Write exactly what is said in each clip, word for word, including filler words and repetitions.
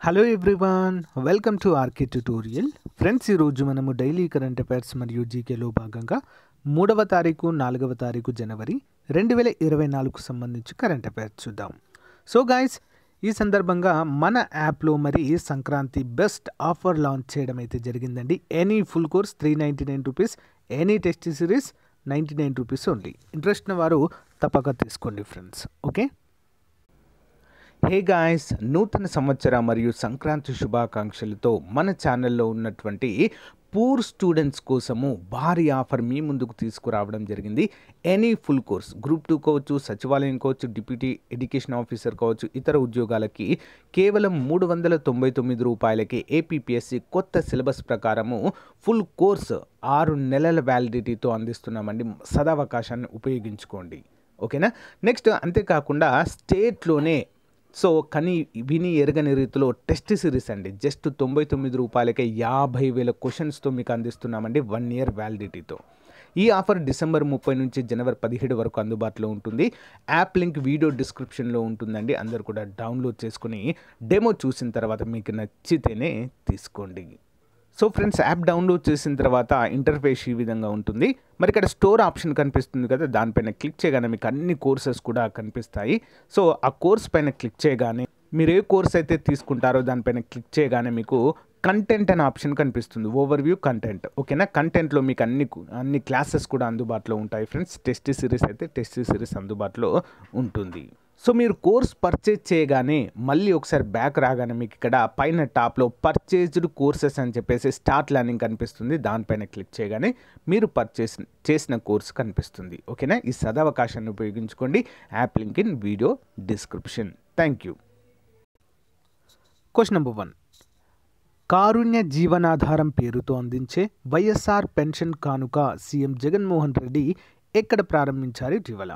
Hello everyone, welcome to RK tutorial. Friends, ఈరోజు మనము daily current affairs మరియు జీకేలో భాగంగా మూడవ తారీఖు నాలుగవ తారీఖు జనవరి రెండు వేల ఇరవై నాలుగుకు సంబంధించి కరెంట్ అఫైర్స్ చూద్దాం. సో గైస్, ఈ సందర్భంగా మన యాప్లో మరి సంక్రాంతి బెస్ట్ ఆఫర్ లాంచ్ చేయడం అయితే జరిగిందండి. Any full course three ninety nine rupees, any test series ninety nine rupees only. Interest ఉన్న వారు తప్పక తీసుకోండి ఫ్రెండ్స్. ఓకే, హే గాయస్, నూతన సంవత్సర మరియు సంక్రాంతి శుభాకాంక్షలతో మన ఛానల్లో ఉన్నటువంటి పూర్ స్టూడెంట్స్ కోసము భారీ ఆఫర్ మీ ముందుకు తీసుకురావడం జరిగింది. Any full course, group two కావచ్చు, సచివాలయం కావచ్చు, డిప్యూటీ ఎడ్యుకేషన్ ఆఫీసర్ కావచ్చు, ఇతర ఉద్యోగాలకి కేవలం మూడు వందల తొంభై తొమ్మిది రూపాయలకి ఏపీపీఎస్సీ కొత్త సిలబస్ ప్రకారము ఫుల్ కోర్స్ ఆరు నెలల వ్యాలిడిటీతో అందిస్తున్నామండి. సదావకాశాన్ని ఉపయోగించుకోండి. ఓకేనా. నెక్స్ట్, అంతేకాకుండా స్టేట్లోనే సో కని విని ఎరగని రీతిలో టెస్ట్ సిరీస్ అండి, జస్ట్ తొంభై తొమ్మిది రూపాయలకే యాభై వేల క్వశ్చన్స్తో మీకు అందిస్తున్నామండి, వన్ ఇయర్ వ్యాలిడిటీతో. ఈ ఆఫర్ డిసెంబర్ ముప్పై నుంచి జనవరి పదిహేడు వరకు అందుబాటులో ఉంటుంది. యాప్ లింక్ వీడియో డిస్క్రిప్షన్లో ఉంటుందండి. అందరు కూడా డౌన్లోడ్ చేసుకుని డెమో చూసిన తర్వాత మీకు నచ్చితేనే తీసుకోండి. సో ఫ్రెండ్స్, యాప్ డౌన్లోడ్ చేసిన తర్వాత ఇంటర్ఫేస్ ఈ విధంగా ఉంటుంది. మరి ఇక్కడ స్టోర్ ఆప్షన్ కనిపిస్తుంది కదా, దానిపైన క్లిక్ చేయగానే మీకు అన్ని కోర్సెస్ కూడా కనిపిస్తాయి. సో ఆ కోర్స్ పైన క్లిక్ చేయగానే మీరు ఏ కోర్స్ అయితే తీసుకుంటారో దానిపైన క్లిక్ చేయగానే మీకు కంటెంట్ అనే ఆప్షన్ కనిపిస్తుంది. Overview content. ఓకేనా. కంటెంట్లో మీకు అన్ని అన్ని క్లాసెస్ కూడా అందుబాటులో ఉంటాయి ఫ్రెండ్స్. టెస్ట్ సిరీస్ అయితే టెస్ట్ సిరీస్ అందుబాటులో ఉంటుంది. సో మీరు కోర్స్ పర్చేజ్ చేయగానే మళ్ళీ ఒకసారి బ్యాక్ రాగానే మీకు ఇక్కడ పైన టాప్లో పర్చేజ్డ్ కోర్సెస్ అని చెప్పేసి స్టార్ట్ లర్నింగ్ కనిపిస్తుంది. దానిపైన క్లిక్ చేయగానే మీరు పర్చేస్ చేసిన కోర్స్ కనిపిస్తుంది. ఓకేనా. ఈ సదవకాశాన్ని ఉపయోగించుకోండి. App link in video description. Thank you. Question number one, కారుణ్య జీవనాధారం పేరుతో అందించే వైఎస్ఆర్ పెన్షన్ కానుక సీఎం జగన్మోహన్ రెడ్డి ఎక్కడ ప్రారంభించారు ఇటీవల?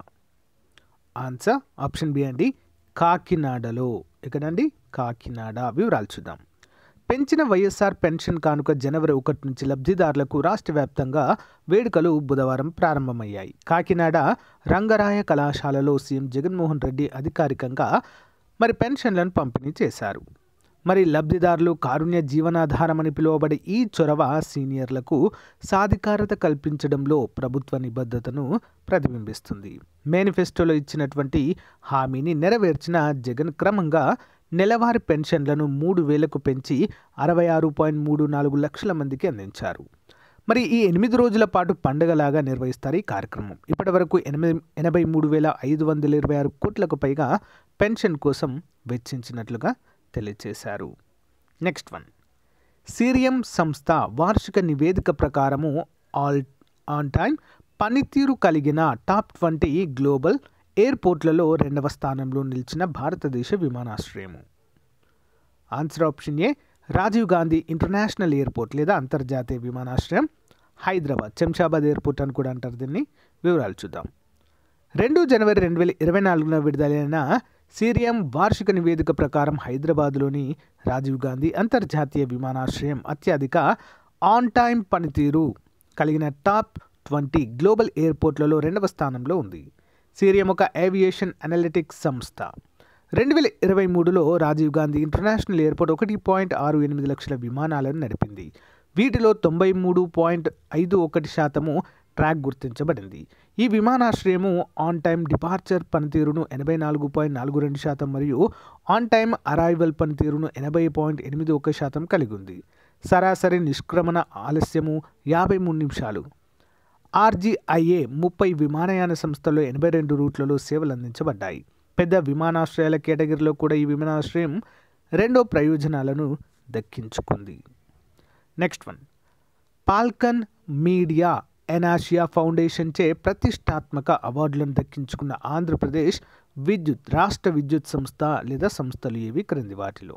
ఆన్సర్ ఆప్షన్ బి అండి, కాకినాడలో. ఎక్కడండి? కాకినాడ. వివరాలు చూద్దాం. పెంచిన వైఎస్ఆర్ పెన్షన్ కానుక జనవరి ఒకటి నుంచి లబ్ధిదారులకు రాష్ట్ర వ్యాప్తంగా వేడుకలు బుధవారం ప్రారంభమయ్యాయి. కాకినాడ రంగరాయ కళాశాలలో సీఎం జగన్మోహన్ రెడ్డి అధికారికంగా మరి పెన్షన్లను పంపిణీ చేశారు. మరి లబ్ధిదారులు కారుణ్య జీవనాధారం అని పిలువబడే ఈ చొరవ సీనియర్లకు సాధికారత కల్పించడంలో ప్రభుత్వ నిబద్ధతను ప్రతిబింబిస్తుంది. మేనిఫెస్టోలో ఇచ్చినటువంటి హామీని నెరవేర్చిన జగన్ క్రమంగా నెలవారీ పెన్షన్లను మూడు వేలకు పెంచి అరవై ఆరు పాయింట్ మూడు నాలుగు లక్షల మందికి అందించారు. మరి ఈ ఎనిమిది రోజుల పాటు పండుగలాగా నిర్వహిస్తారు ఈ కార్యక్రమం. ఇప్పటి వరకు ఎనిమిది ఎనభై మూడు వేల ఐదు వందల ఇరవై ఆరు కోట్లకు పైగా పెన్షన్ కోసం వెచ్చించినట్లుగా తెలియజేశారు. నెక్స్ట్ వన్, సిరియం సంస్థ వార్షిక నివేదిక ప్రకారము ఆల్ ఆన్ టైమ్ పనితీరు కలిగిన టాప్ ట్వంటీ గ్లోబల్ ఎయిర్పోర్ట్లలో రెండవ స్థానంలో నిలిచిన భారతదేశ విమానాశ్రయము. Answer option A, Rajiv Gandhi international airport లేదా అంతర్జాతీయ విమానాశ్రయం, హైదరాబాద్. శంషాబాద్ ఎయిర్పోర్ట్ అని కూడా అంటారు దీన్ని. వివరాలు చూద్దాం. రెండు జనవరి రెండు వేల ఇరవై నాలుగున విడుదలైన సిరియం వార్షిక నివేదిక ప్రకారం హైదరాబాద్లోని రాజీవ్ గాంధీ అంతర్జాతీయ విమానాశ్రయం అత్యధిక ఆన్ టైమ్ పనితీరు కలిగిన టాప్ ట్వంటీ గ్లోబల్ ఎయిర్పోర్ట్లలో రెండవ స్థానంలో ఉంది. సిరియం ఒక ఏవియేషన్ అనలిటిక్స్ సంస్థ. రెండు వేల ఇరవై మూడులో రాజీవ్ గాంధీ ఇంటర్నేషనల్ ఎయిర్పోర్ట్ ఒకటి పాయింట్ ఆరు ఎనిమిది లక్షల విమానాలను నడిపింది. వీటిలో తొంభై మూడు పాయింట్ ఐదు ఒకటి శాతము ట్రాక్ గుర్తించబడింది. ఈ విమానాశ్రయము ఆన్ టైమ్ డిపార్చర్ పనితీరును ఎనభై నాలుగు పాయింట్ నాలుగు రెండు శాతం మరియు ఆన్ టైమ్ అరైవల్ పనితీరును ఎనభై పాయింట్ ఎనిమిది ఒక శాతం కలిగి ఉంది. సరాసరి నిష్క్రమణ ఆలస్యము యాభై మూడు నిమిషాలు. ఆర్జీఐఏ ముప్పై విమానయాన సంస్థల్లో ఎనభై రెండు రూట్లలో సేవలు అందించబడ్డాయి. పెద్ద విమానాశ్రయాల కేటగిరీలో కూడా ఈ విమానాశ్రయం రెండో ప్రయోజనాలను దక్కించుకుంది. నెక్స్ట్ వన్, పాల్కన్ మీడియా ఎనాషియా ఫౌండేషన్ చే ప్రతిష్టాత్మక అవార్డులను దక్కించుకున్న ఆంధ్రప్రదేశ్ విద్యుత్ రాష్ట్ర విద్యుత్ సంస్థ లేదా సంస్థలు ఏవి క్రింది వాటిలో?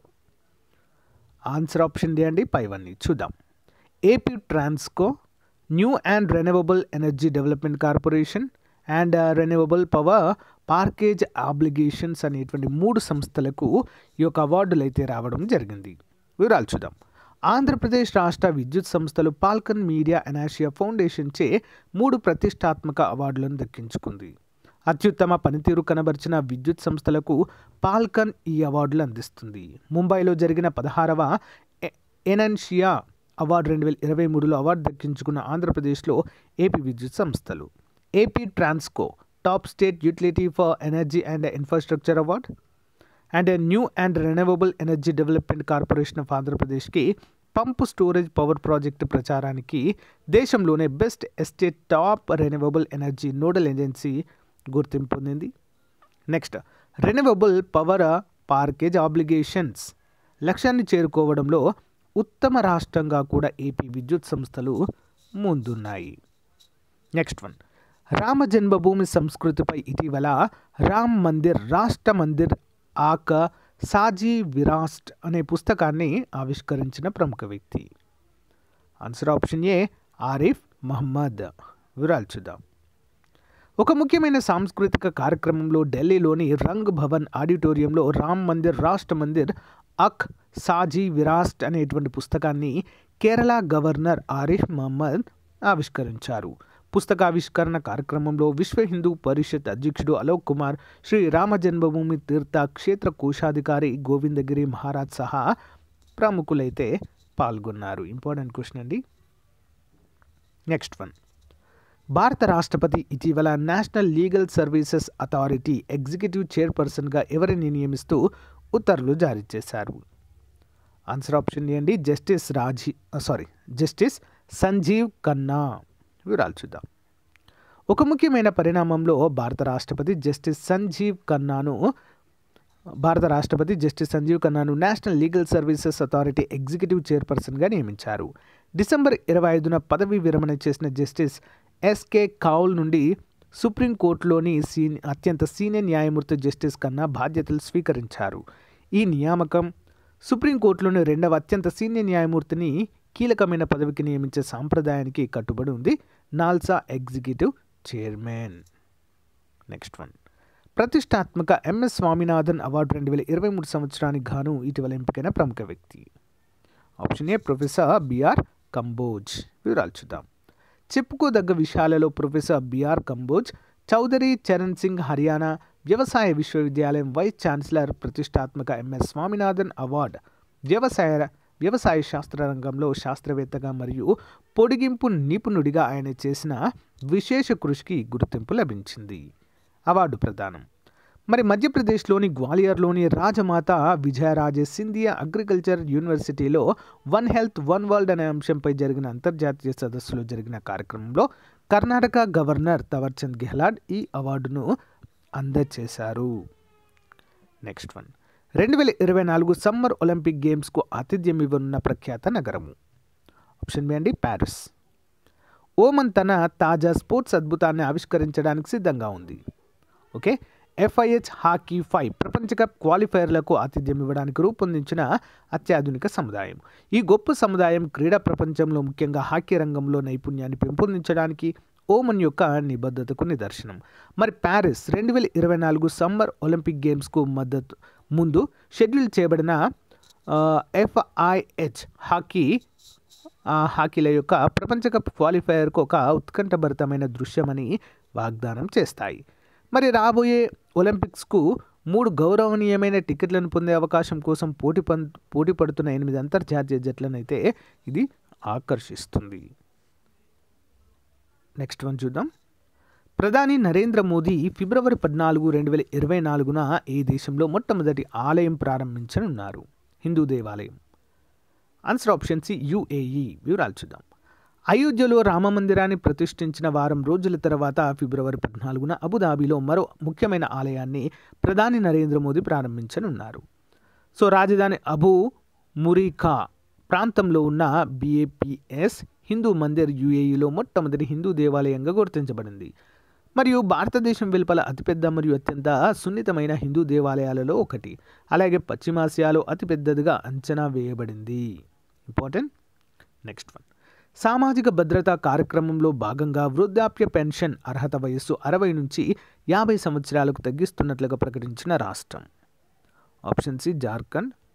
ఆన్సర్ ఆప్షన్ డి అండి. పైవన్నీ చూద్దాం. AP Transco, new and renewable energy development corporation and renewable power purchase obligations అనేటువంటి మూడు సంస్థలకు ఈ యొక్క అవార్డులు అయితే రావడం జరిగింది. వివరాలు చూద్దాం. ఆంధ్రప్రదేశ్ రాష్ట్ర విద్యుత్ సంస్థలు పాల్కన్ మీడియా ఎనాషియా ఫౌండేషన్ చే మూడు ప్రతిష్టాత్మక అవార్డులను దక్కించుకుంది. అత్యుత్తమ పనితీరు కనబరిచిన విద్యుత్ సంస్థలకు పాల్కన్ ఈ అవార్డులు అందిస్తుంది. ముంబైలో జరిగిన పదహారవ ఎనన్షియా అవార్డు రెండు వేల ఇరవై మూడులో అవార్డు దక్కించుకున్న ఆంధ్రప్రదేశ్లో ఏపీ విద్యుత్ సంస్థలు. AP Transco top state utility for energy and infrastructure award and new and renewable energy development corporation of ఆంధ్రప్రదేశ్కి పంపు స్టోరేజ్ పవర్ ప్రాజెక్టు ప్రచారానికి దేశంలోనే best state top renewable energy nodal agency గుర్తింపు పొందింది. Next, renewable power purchase obligations లక్ష్యాన్ని చేరుకోవడంలో ఉత్తమ రాష్ట్రంగా కూడా ఏపీ విద్యుత్ సంస్థలు ముందున్నాయి. నెక్స్ట్ వన్, రామ జన్మభూమి సంస్కృతిపై ఇటీవల రామ్ మందిర్ రాష్ట్ర మందిర్ ఆక సాజీ విరాస్ట్ అనే పుస్తకాన్ని ఆవిష్కరించిన ప్రముఖ వ్యక్తి. Answer option A Arif Mohammad. వివరాలు చూద్దాం. ఒక ముఖ్యమైన సాంస్కృతిక కార్యక్రమంలో ఢిల్లీలోని రంగ్ భవన్ ఆడిటోరియంలో రామ్ మందిర్ రాష్ట్ర మందిర్ అక్ సాజీ విరాస్ట్ అనేటువంటి పుస్తకాన్ని కేరళ గవర్నర్ ఆరిఫ్ మహమ్మద్ ఆవిష్కరించారు. పుస్తకావిష్కరణ కార్యక్రమంలో విశ్వ హిందూ పరిషత్ అధ్యక్షుడు అలోక్ కుమార్, శ్రీ రామ జన్మభూమి తీర్థ క్షేత్ర కోశాధికారి గోవిందగిరి మహారాజ్ సహా ప్రముఖులైతే పాల్గొన్నారు. ఇంపార్టెంట్ క్వశ్చన్ అండి. నెక్స్ట్ వన్, భారత రాష్ట్రపతి ఇటీవల national legal services authority executive చైర్పర్సన్గా ఎవరిని నియమిస్తూ ఉత్తర్వులు జారీ చేశారు. ఆన్సర్ ఆప్షన్ ఏ అండి జస్టిస్ రాజీ సారీ జస్టిస్ సంజీవ్ ఖన్నా. వివరాలు చూద్దాం. ఒక ముఖ్యమైన పరిణామంలో భారత రాష్ట్రపతి జస్టిస్ సంజీవ్ ఖన్నాను భారత రాష్ట్రపతి జస్టిస్ సంజీవ్ ఖన్నాను national legal services authority executive చైర్పర్సన్గా నియమించారు. డిసెంబర్ ఇరవై ఐదున పదవీ విరమణ చేసిన జస్టిస్ ఎస్కే కౌల్ నుండి సుప్రీంకోర్టులోని సీని అత్యంత సీనియర్ న్యాయమూర్తి జస్టిస్ ఖన్నా బాధ్యతలు స్వీకరించారు. ఈ నియామకం సుప్రీంకోర్టులోని రెండవ అత్యంత సీనియర్ న్యాయమూర్తిని కీలకమైన పదవికి నియమించే సాంప్రదాయానికి కట్టుబడి ఉంది. NALSA executive chairman. Next one, ప్రతిష్టాత్మక ఎంఎస్ స్వామినాథన్ అవార్డు రెండు వేల ఇరవై మూడు సంవత్సరానికి గాను ఇటీవల ఎంపికైన ప్రముఖ వ్యక్తి. Option A professor BR Kamboj. వివరాలు చూద్దాం. చెప్పుకోదగ్గ విషయాలలో ప్రొఫెసర్ బిఆర్ కంబోజ్, చౌదరి చరణ్ సింగ్ హర్యానా వ్యవసాయ విశ్వవిద్యాలయం వైస్ ఛాన్సలర్ ప్రతిష్టాత్మక ఎంఎస్ స్వామినాథన్ అవార్డు వ్యవసాయ వ్యవసాయ శాస్త్ర రంగంలో శాస్త్రవేత్తగా మరియు పొడిగింపు నిపుణుడిగా ఆయన చేసిన విశేష కృషికి గుర్తింపు లభించింది. అవార్డు ప్రదానం మరి మధ్యప్రదేశ్లోని గ్వాలియర్లోని రాజమాత విజయరాజే సింధియా అగ్రికల్చర్ యూనివర్సిటీలో వన్ హెల్త్ వన్ వరల్డ్ అనే అంశంపై జరిగిన అంతర్జాతీయ సదస్సులో జరిగిన కార్యక్రమంలో కర్ణాటక గవర్నర్ తవర్చంద్ గెహ్లాట్ ఈ అవార్డును అందజేశారు. నెక్స్ట్ వన్, రెండు వేల ఇరవై నాలుగు సమ్మర్ ఒలింపిక్ గేమ్స్కు ఆతిథ్యం ఇవ్వనున్న ప్రఖ్యాత నగరము. ఆప్షన్ బి అండి ప్యారిస్. ఓమన్ తన తాజా స్పోర్ట్స్ అద్భుతాన్ని ఆవిష్కరించడానికి సిద్ధంగా ఉంది. ఓకే, ఎఫ్ఐహెచ్ హాకీ ఫైవ్ ప్రపంచ కప్ క్వాలిఫైయర్లకు ఆతిథ్యం ఇవ్వడానికి రూపొందించిన అత్యాధునిక సముదాయం. ఈ గొప్ప సముదాయం క్రీడా ప్రపంచంలో ముఖ్యంగా హాకీ రంగంలో నైపుణ్యాన్ని పెంపొందించడానికి ఓమన్ యొక్క నిబద్ధతకు నిదర్శనం. మరి ప్యారిస్ రెండు వేల ఇరవై నాలుగు సమ్మర్ ఒలింపిక్ గేమ్స్కు మద్దతు ముందు షెడ్యూల్ చేయబడిన ఎఫ్ఐహెచ్ హాకీ హాకీల యొక్క ప్రపంచ కప్ క్వాలిఫైయర్కు ఒక ఉత్కంఠభరితమైన దృశ్యమని వాగ్దానం చేస్తాయి. మరి రాబోయే ఒలింపిక్స్కు మూడు గౌరవనీయమైన టికెట్లను పొందే అవకాశం కోసం పోటీ పం పోటీ పడుతున్న ఎనిమిది అంతర్జాతీయ జట్లనైతే ఇది ఆకర్షిస్తుంది. నెక్స్ట్ వన్ చూద్దాం. ప్రధాని నరేంద్ర మోదీ ఫిబ్రవరి పద్నాలుగు రెండు వేల ఇరవై నాలుగున ఈ దేశంలో మొట్టమొదటి ఆలయం ప్రారంభించనున్నారు. హిందూ దేవాలయం. Answer option C UAE. వివరాలు చూద్దాం. అయోధ్యలో రామమందిరాన్ని ప్రతిష్ఠించిన వారం రోజుల తర్వాత ఫిబ్రవరి పద్నాలుగున అబుదాబిలో మరో ముఖ్యమైన ఆలయాన్ని ప్రధాని నరేంద్ర మోదీ ప్రారంభించనున్నారు. సో రాజధాని అబు మురీఖా ప్రాంతంలో ఉన్న బిఏపిఎస్ హిందూ మందిర్ యుఏఈలో మొట్టమొదటి హిందూ దేవాలయంగా గుర్తించబడింది మరియు భారతదేశం వెలుపల అతిపెద్ద మరియు అత్యంత సున్నితమైన హిందూ దేవాలయాలలో ఒకటి. అలాగే పశ్చిమాసియాలో అతిపెద్దదిగా అంచనా వేయబడింది. ఇంపార్టెంట్. నెక్స్ట్ వన్, సామాజిక భద్రతా కార్యక్రమంలో భాగంగా వృద్ధాప్య పెన్షన్ అర్హత వయస్సు అరవై నుంచి యాభై సంవత్సరాలకు తగ్గిస్తున్నట్లుగా ప్రకటించిన రాష్ట్రం. Option C Jharkhand.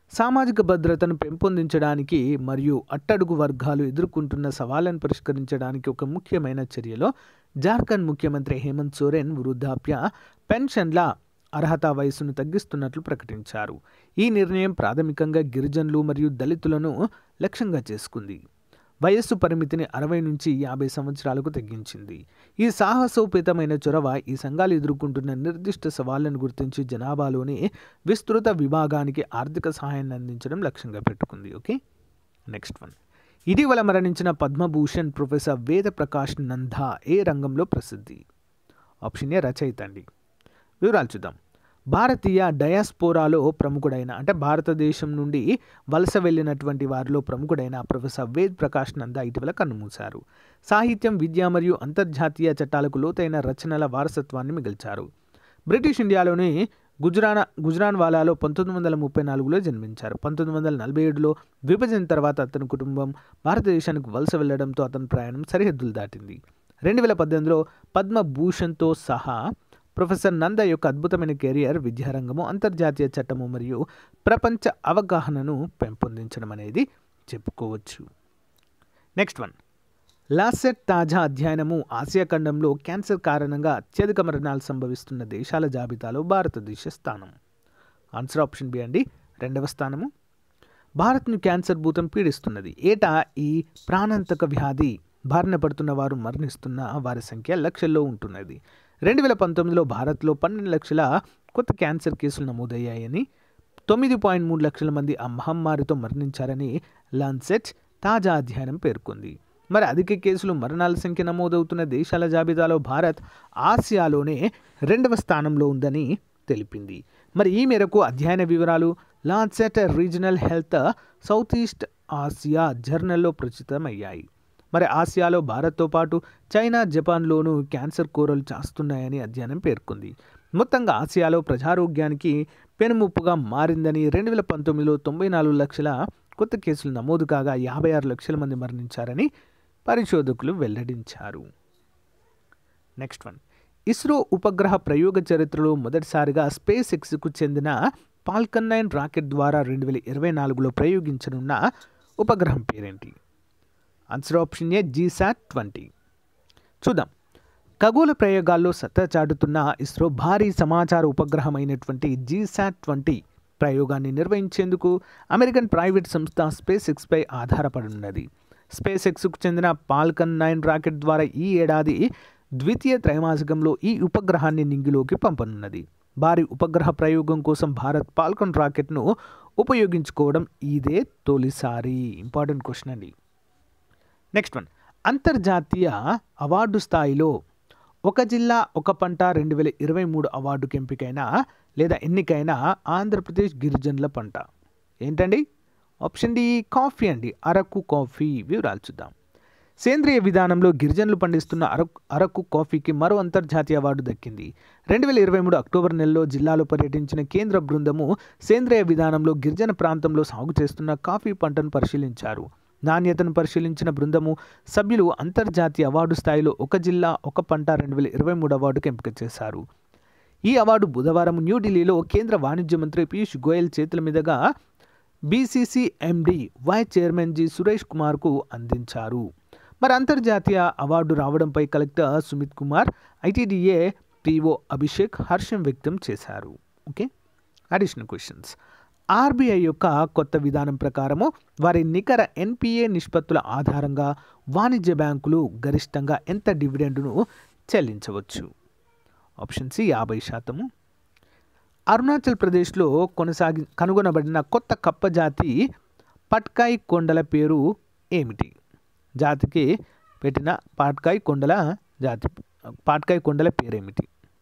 సామాజిక భద్రతను పెంపొందించడానికి మరియు అట్టడుగు వర్గాలు ఎదుర్కొంటున్న సవాళ్లను పరిష్కరించడానికి ఒక ముఖ్యమైన చర్యలో జార్ఖండ్ ముఖ్యమంత్రి హేమంత్ సోరెన్ వృద్ధాప్య పెన్షన్ల అర్హత వయసును తగ్గిస్తున్నట్లు ప్రకటించారు. ఈ నిర్ణయం ప్రాథమికంగా గిరిజనులు మరియు దళితులను లక్ష్యంగా చేసుకుంది. వయస్సు పరిమితిని అరవై నుంచి యాభై సంవత్సరాలకు తగ్గించింది. ఈ సాహసోపేతమైన చొరవ ఈ సంఘాలు ఎదుర్కొంటున్న నిర్దిష్ట సవాళ్లను గుర్తించి జనాభాలోని విస్తృత విభాగానికి ఆర్థిక సహాయాన్ని అందించడం లక్ష్యంగా పెట్టుకుంది. Okay, next one. ఇటీవల మరణించిన పద్మభూషణ్ ప్రొఫెసర్ వేద ప్రకాష్ నందా ఏ రంగంలో ప్రసిద్ధి? ఆప్షన్ ఏ రచయిత అండి. వివరాలు చూద్దాం. భారతీయ డయాస్పోరాలో ప్రముఖుడైన అంటే భారతదేశం నుండి వలస వెళ్ళినటువంటి వారిలో ప్రముఖుడైన ప్రొఫెసర్ వేద్ ప్రకాష్ నందా ఇటీవల కన్నుమూశారు. సాహిత్యం, విద్య మరియు అంతర్జాతీయ చట్టాలకు లోతైన రచనల వారసత్వాన్ని మిగిల్చారు. బ్రిటిష్ ఇండియాలోని గుజరానా గుజరాన్వాలాలో పంతొమ్మిది వందల ముప్పై నాలుగులో జన్మించారు. పంతొమ్మిది వందల నలభై ఏడులో విభజన తర్వాత అతని కుటుంబం భారతదేశానికి వలస వెళ్లడంతో అతని ప్రయాణం సరిహద్దులు దాటింది. రెండు వేల పద్దెనిమిదిలో పద్మభూషణ్తో సహా ప్రొఫెసర్ నందా యొక్క అద్భుతమైన కెరియర్ విద్యారంగము, అంతర్జాతీయ చట్టము మరియు ప్రపంచ అవగాహనను పెంపొందించడం అనేది చెప్పుకోవచ్చు. Next one. లాసెట్ తాజా అధ్యయనము ఆసియా ఖండంలో క్యాన్సర్ కారణంగా అత్యధిక మరణాలు సంభవిస్తున్న దేశాల జాబితాలో భారతదేశ స్థానం. ఆన్సర్ ఆప్షన్ బి అండి, రెండవ స్థానము. భారత్ను క్యాన్సర్ భూతం పీడిస్తున్నది. ఏటా ఈ ప్రాణాంతక వ్యాధి బారిన పడుతున్న వారు మరణిస్తున్న వారి సంఖ్య లక్షల్లో ఉంటున్నది. రెండు వేల పంతొమ్మిదిలో భారత్లో పన్నెండు లక్షల కొత్త క్యాన్సర్ కేసులు నమోదయ్యాయని, తొమ్మిది పాయింట్ మూడు లక్షల మంది ఆ మహమ్మారితో మరణించారని లాన్సెట్ తాజా అధ్యయనం పేర్కొంది. మరి అధిక కేసులు, మరణాల సంఖ్య నమోదవుతున్న దేశాల జాబితాలో భారత్ ఆసియాలోనే రెండవ స్థానంలో ఉందని తెలిపింది. మరి ఈ మేరకు అధ్యయన వివరాలు Lancet regional health south east Asia జర్నల్లో ప్రచురితమయ్యాయి. మరి ఆసియాలో భారత్తో పాటు చైనా, జపాన్లోనూ క్యాన్సర్ కోరలు చాస్తున్నాయని అధ్యయనం పేర్కొంది. మొత్తంగా ఆసియాలో ప్రజారోగ్యానికి పెనుముప్పుగా మారిందని, రెండు వేల పంతొమ్మిదిలో తొంభై నాలుగు లక్షల కొత్త కేసులు నమోదు కాగా యాభై ఆరు లక్షల మంది మరణించారని పరిశోధకులు వెల్లడించారు. Next one. ఇస్రో ఉపగ్రహ ప్రయోగ చరిత్రలో మొదటిసారిగా స్పేస్ ఎక్స్కు చెందిన ఫాల్కన్ నైన్ రాకెట్ ద్వారా రెండు వేల ఇరవై నాలుగులో ప్రయోగించనున్న ఉపగ్రహం పేరేంటి? Answer option A GSAT twenty. చూద్దాం. ఖగోళ ప్రయోగాల్లో సత్తా చాటుతున్న ఇస్రో భారీ సమాచార ఉపగ్రహమైనటువంటి జీసాట్ ట్వంటీ ప్రయోగాన్ని నిర్వహించేందుకు అమెరికన్ ప్రైవేట్ సంస్థ స్పేస్ ఎక్స్పై ఆధారపడినది. స్పేస్ ఎక్స్కు చెందిన ఫాల్కన్ నైన్ రాకెట్ ద్వారా ఈ ఏడాది ద్వితీయ త్రైమాసికంలో ఈ ఉపగ్రహాన్ని నింగిలోకి పంపనున్నది. భారీ ఉపగ్రహ ప్రయోగం కోసం భారత్ ఫాల్కన్ రాకెట్ను ఉపయోగించుకోవడం ఇదే తొలిసారి. ఇంపార్టెంట్ క్వశ్చన్ అండి. Next one. అంతర్జాతీయ అవార్డు స్థాయిలో ఒక జిల్లా ఒక పంట రెండు వేల ఇరవై మూడు అవార్డుకి ఎంపికైన లేదా ఎన్నికైన ఆంధ్రప్రదేశ్ గిరిజనుల పంట ఏంటండి? ఆప్షన్ డి కాఫీ అండి, అరకు కాఫీ. వివరాలు చూద్దాం. సేంద్రియ విధానంలో గిరిజనులు పండిస్తున్న అరకు అరకు కాఫీకి మరో అంతర్జాతీయ అవార్డు దక్కింది. రెండు వేల ఇరవై మూడు అక్టోబర్ నెలలో జిల్లాలో పర్యటించిన కేంద్ర బృందము సేంద్రియ విధానంలో గిరిజన ప్రాంతంలో సాగు చేస్తున్న కాఫీ పంటను పరిశీలించారు. నాణ్యతను పరిశీలించిన బృందము సభ్యులు అంతర్జాతీయ అవార్డు స్థాయిలో ఒక జిల్లా ఒక పంట రెండు వేల ఇరవై మూడు అవార్డుకు ఎంపిక చేశారు. ఈ అవార్డు బుధవారం న్యూఢిల్లీలో కేంద్ర వాణిజ్య మంత్రి పీయూష్ గోయల్ చేతుల మీదుగా బీసీసీఎండి వైస్ చైర్మన్ జి సురేష్ కుమార్కు అందించారు. మరి అంతర్జాతీయ అవార్డు రావడంపై collector Sumit Kumar, ITDA TO Abhishek హర్షం వ్యక్తం చేశారు. Okay, additional questions. ఆర్బీఐ యొక్క కొత్త విధానం ప్రకారము వారి నికర ఎన్పిఏ నిష్పత్తుల ఆధారంగా వాణిజ్య బ్యాంకులు గరిష్టంగా ఎంత డివిడెండ్ను చెల్లించవచ్చు? ఆప్షన్ సి యాభై శాతము. అరుణాచల్ ప్రదేశ్లో కొనసాగి కనుగొనబడిన కొత్త కప్ప జాతి పట్కాయ్ కొండల పేరు ఏమిటి? జాతికి పెట్టిన పాట్కాయ్ కొండల జాతి పాట్కాయ్ కొండల పేరేమిటి?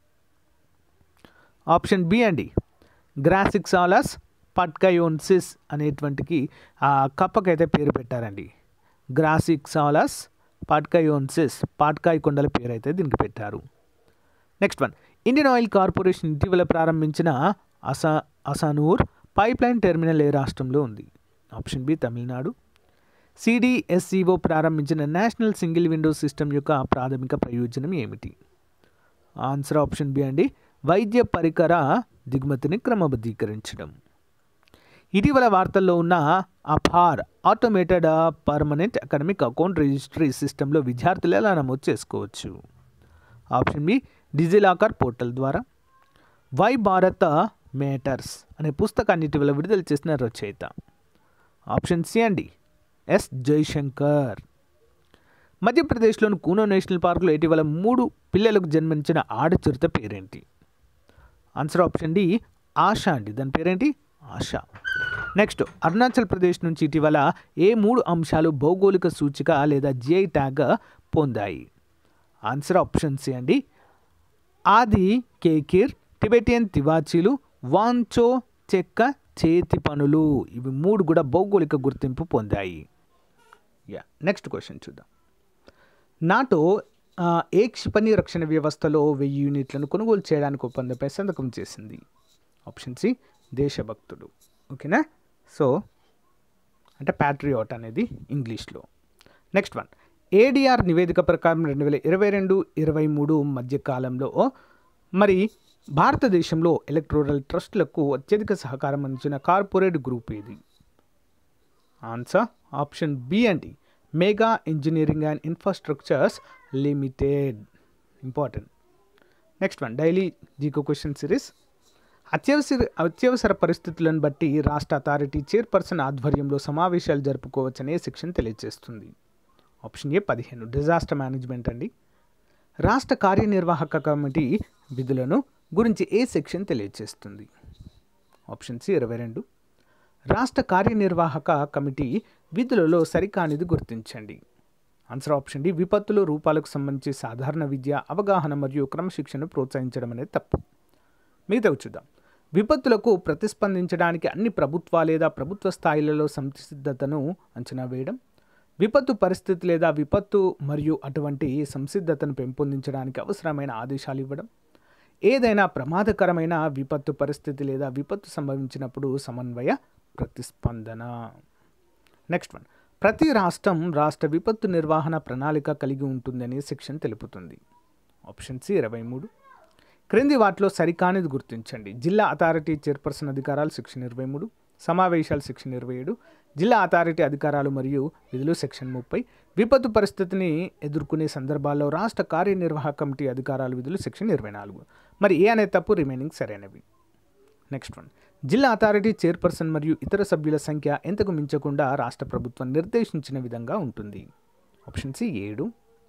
ఆప్షన్ బి అండి, గ్రాసిక్సాలస్ పట్కయోన్సిస్ అనేటువంటికి ఆ కప్పకైతే పేరు పెట్టారండి. గ్రాసిక్సాలస్ పట్కయోన్సిస్ పాట్కాయ్ కొండల పేరు అయితే దీనికి పెట్టారు. Next one. Indian oil corporation ఇటీవల ప్రారంభించిన అసా అసానూర్ పైప్ లైన్ టెర్మినల్ ఏ రాష్ట్రంలో ఉంది? Option B Tamil Nadu. సిడిఎస్సిఓ ప్రారంభించిన నేషనల్ సింగిల్ విండో సిస్టమ్ యొక్క ప్రాథమిక ప్రయోజనం ఏమిటి? ఆన్సర్ ఆప్షన్ బి అండి, వైద్య పరికర దిగుమతిని క్రమబద్ధీకరించడం. ఇటీవల వార్తల్లో ఉన్న APAAR automated permanent academic account registry సిస్టంలో విద్యార్థులు ఎలా నమోదు చేసుకోవచ్చు? ఆప్షన్ బి డిజిలాకర్ పోర్టల్ ద్వారా. వై భారత మేటర్స్ అనే పుస్తకాన్ని ఇటీవల విడుదల చేసిన రచయిత? ఆప్షన్ సి అండి ఎస్ జైశంకర్. మధ్యప్రదేశ్లోని కూనో నేషనల్ పార్కులో ఇటీవల మూడు పిల్లలకు జన్మించిన ఆడచిరుత పేరేంటి? ఆన్సర్ ఆప్షన్ డి ఆశా అండి. దాని పేరేంటి? ఆశా. నెక్స్ట్, అరుణాచల్ ప్రదేశ్ నుంచి ఇటీవల ఏ మూడు అంశాలు భౌగోళిక సూచిక లేదా జిఐ ట్యాగ్ పొందాయి? ఆన్సర్ ఆప్షన్ సి అండి ఆది కేకిర్, టిబెటియన్ తివాచీలు, వాంచో చెక్క చేతి పనులు. ఇవి మూడు కూడా భౌగోళిక గుర్తింపు పొందాయి. యా నెక్స్ట్ క్వశ్చన్ చూద్దాం. నాటో ఏ క్షిపణి రక్షణ వ్యవస్థలో వెయ్యి యూనిట్లను కొనుగోలు చేయడానికి ఒప్పందంపై సంతకం చేసింది? ఆప్షన్ సి దేశభక్తుడు. ఓకేనా? సో అంటే ప్యాట్రియాట్ అనేది ఇంగ్లీష్లో. నెక్స్ట్ వన్, ఏడిఆర్ నివేదిక ప్రకారం రెండు వేల ఇరవై రెండు ఇరవై మూడు మధ్య కాలంలో మరి భారతదేశంలో ఎలక్టోరల్ ట్రస్టులకు అత్యధిక సహకారం అందించిన కార్పొరేట్ గ్రూప్ ఏది? ఆన్సర్ ఆప్షన్ బి అండి Mega engineering and infrastructures limited. Important. Next one, daily జీకో క్వశ్చన్ సిరీస్. అత్యవసర అత్యవసర పరిస్థితులను బట్టి రాష్ట్ర అథారిటీ చైర్పర్సన్ ఆధ్వర్యంలో సమావేశాలు జరుపుకోవచ్చనే సెక్షన్ తెలియజేస్తుంది? ఆప్షన్ ఏ పదిహేను డిజాస్టర్ మేనేజ్మెంట్ అండి. రాష్ట్ర కార్యనిర్వాహక కమిటీ విధులను గురించి ఏ సెక్షన్ తెలియజేస్తుంది? ఆప్షన్ సి ఇరవై రెండు. రాష్ట్ర కార్యనిర్వాహక కమిటీ విధులలో సరికానిది గుర్తించండి. ఆన్సర్ ఆప్షన్ డి విపత్తులు రూపాలకు సంబంధించి సాధారణ విద్య అవగాహన మరియు క్రమశిక్షణను ప్రోత్సహించడం అనేది తప్పు. మిగతావి చూద్దాం. విపత్తులకు ప్రతిస్పందించడానికి అన్ని ప్రభుత్వ లేదా ప్రభుత్వ స్థాయిలలో సంసిద్ధతను అంచనా వేయడం, విపత్తు పరిస్థితి లేదా విపత్తు మరియు అటువంటి సంసిద్ధతను పెంపొందించడానికి అవసరమైన ఆదేశాలు ఇవ్వడం, ఏదైనా ప్రమాదకరమైన విపత్తు పరిస్థితి లేదా విపత్తు సంభవించినప్పుడు సమన్వయ ప్రతిస్పందన. నెక్స్ట్ వన్, ప్రతి రాష్ట్రం రాష్ట్ర విపత్తు నిర్వహణ ప్రణాళిక కలిగి ఉంటుందని సెక్షన్ తెలుపుతుంది? ఆప్షన్ సి ఇరవై మూడు. క్రింది వాటిలో సరికానిది గుర్తించండి. జిల్లా అథారిటీ చైర్పర్సన్ అధికారాలు సెక్షన్ ఇరవై మూడు, సమావేశాలు సెక్షన్ ఇరవై ఏడు, జిల్లా అథారిటీ అధికారాలు మరియు విధులు సెక్షన్ ముప్పై, విపత్తు పరిస్థితిని ఎదుర్కొనే సందర్భాల్లో రాష్ట్ర కార్యనిర్వాహక కమిటీ అధికారాలు విధులు సెక్షన్ ఇరవై నాలుగు. మరి ఏ అనే తప్పు, రిమైనింగ్ సరైనవి. నెక్స్ట్ వన్, జిల్లా అథారిటీ చైర్పర్సన్ మరియు ఇతర సభ్యుల సంఖ్య ఎంతకు మించకుండా రాష్ట్ర ప్రభుత్వం నిర్దేశించిన విధంగా ఉంటుంది? ఆప్షన్ సి ఏడు.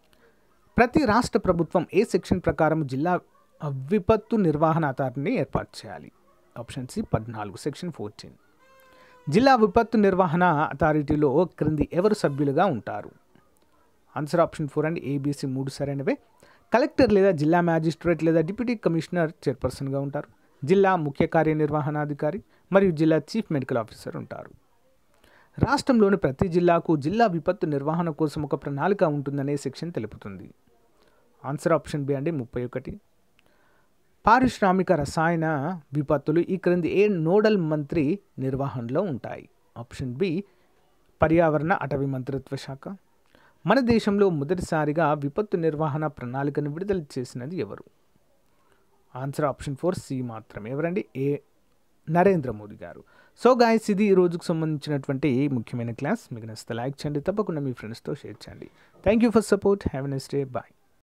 ప్రతి రాష్ట్ర ప్రభుత్వం ఏ సెక్షన్ ప్రకారం జిల్లా విపత్తు నిర్వహణ అథారిటీని ఏర్పాటు చేయాలి? ఆప్షన్ సి పద్నాలుగు సెక్షన్ ఫోర్టీన్. జిల్లా విపత్తు నిర్వహణ అథారిటీలో క్రింది ఎవరు సభ్యులుగా ఉంటారు? Answer option four and ABC మూడు సరైనవే. కలెక్టర్ లేదా జిల్లా మ్యాజిస్ట్రేట్ లేదా డిప్యూటీ కమిషనర్ చైర్పర్సన్గా ఉంటారు. జిల్లా ముఖ్య కార్యనిర్వహణాధికారి మరియు జిల్లా చీఫ్ మెడికల్ ఆఫీసర్ ఉంటారు. రాష్ట్రంలోని ప్రతి జిల్లాకు జిల్లా విపత్తు నిర్వహణ కోసం ఒక ప్రణాళిక ఉంటుందనే సెక్షన్ తెలుపుతుంది? ఆన్సర్ ఆప్షన్ బి అండి ముప్పై ఒకటి. పారిశ్రామిక రసాయన విపత్తులు ఈ క్రింది ఏ నోడల్ మంత్రి నిర్వహణలో ఉంటాయి? ఆప్షన్ బి పర్యావరణ అటవీ మంత్రిత్వ శాఖ. మన దేశంలో మొదటిసారిగా విపత్తు నిర్వహణ ప్రణాళికను విడుదల చేసినది ఎవరు? ఆన్సర్ ఆప్షన్ ఫోర్ సి మాత్రమే. ఎవరండి? ఏ నరేంద్ర మోదీ గారు. సో గాయస్, ఇది ఈ రోజుకు సంబంధించినటువంటి ముఖ్యమైన క్లాస్. మీకు నచ్చితే లైక్ చేయండి, తప్పకుండా మీ ఫ్రెండ్స్తో షేర్ చేయండి. Thank you for support. Have a nice day. Bye.